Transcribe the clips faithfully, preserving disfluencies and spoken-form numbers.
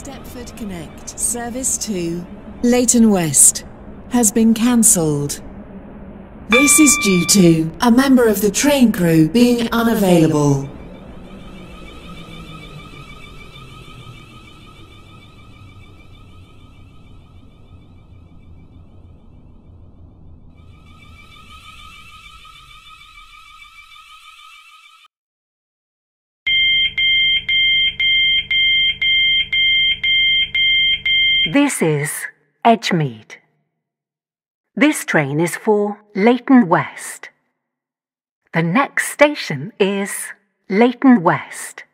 Stepford Connect service to Leighton West has been cancelled. This is due to a member of the train crew being unavailable. This is Edgemead. This train is for Leighton West. The next station is Leighton West.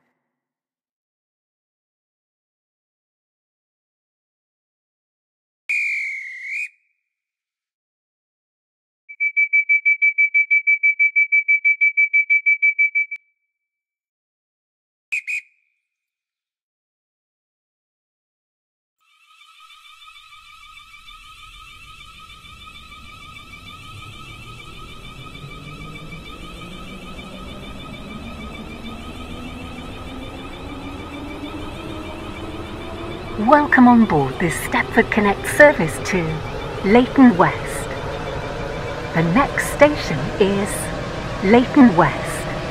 Welcome on board this Stepford Connect service to Leighton West. The next station is Leighton West.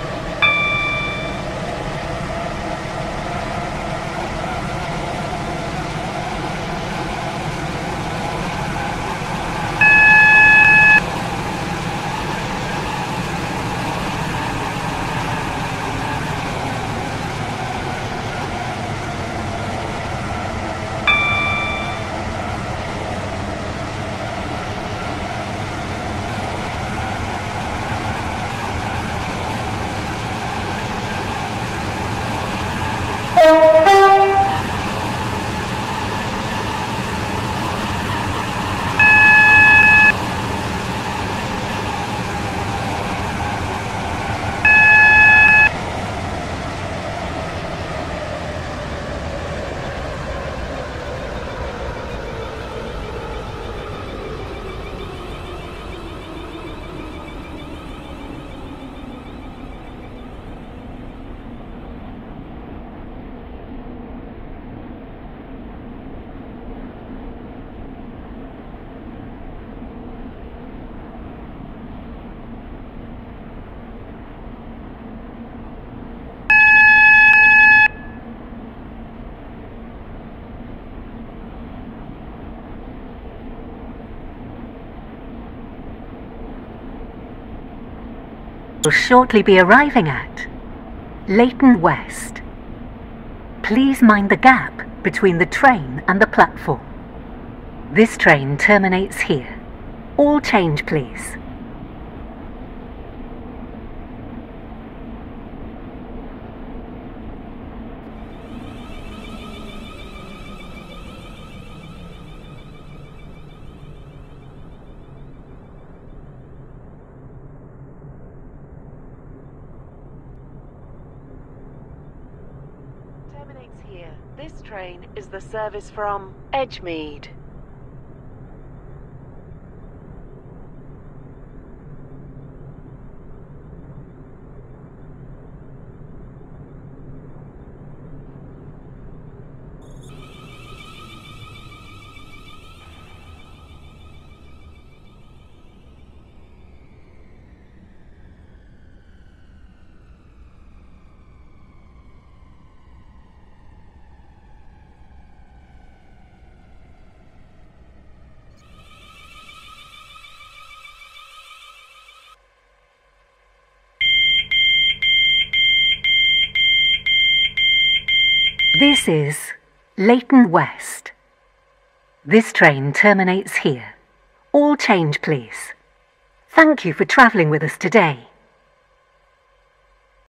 Will shortly be arriving at Leighton West. Please mind the gap between the train and the platform. This train terminates here. All change, please. Terminates here. This train is the service from Edgemead. This is Leighton West. This train terminates here. All change, please. Thank you for travelling with us today.